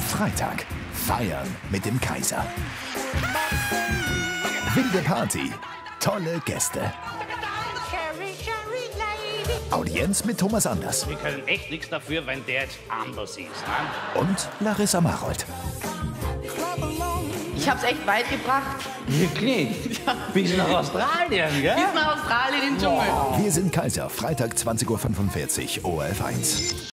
Freitag. Feiern mit dem Kaiser. Wilde Party. Tolle Gäste. Audienz mit Thomas Anders. Wir können echt nichts dafür, wenn der jetzt anders ist. Ne? Und Larissa Marold. Ich hab's echt weit gebracht. Wirklich? Ja. Bis nach Australien, gell? Bis nach Australien in den Dschungel. Wir sind Kaiser. Freitag 20:45 Uhr, ORF 1.